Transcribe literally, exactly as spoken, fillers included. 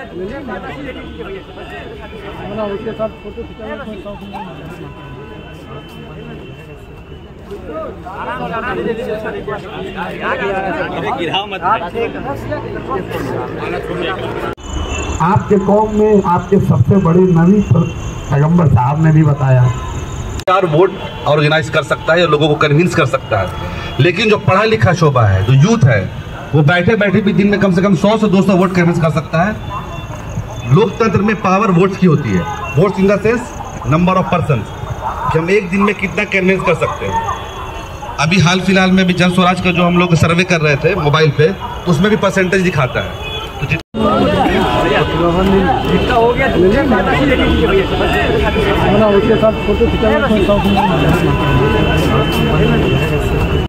उसके साथ फोटो खिंचाना। आपके कौम में आपके सबसे बड़े नबी पैगंबर साहब ने भी बताया चार वोट ऑर्गेनाइज कर सकता है या लोगों को कन्विंस कर सकता है, लेकिन जो पढ़ा लिखा शोभा है, जो यूथ है, वो बैठे बैठे भी दिन में कम से कम सौ से दो सौ वोट कन्विंस कर सकता है। लोकतंत्र में पावर वोट्स की होती है, votes in the sense number of person, कि हम एक दिन में कितना कन्विंस कर सकते हैं। अभी हाल फिलहाल में भी जन स्वराज का जो हम लोग सर्वे कर रहे थे मोबाइल पे, तो उसमें भी परसेंटेज दिखाता है। तो हो गया उसके साथ फोटो खिंचाना।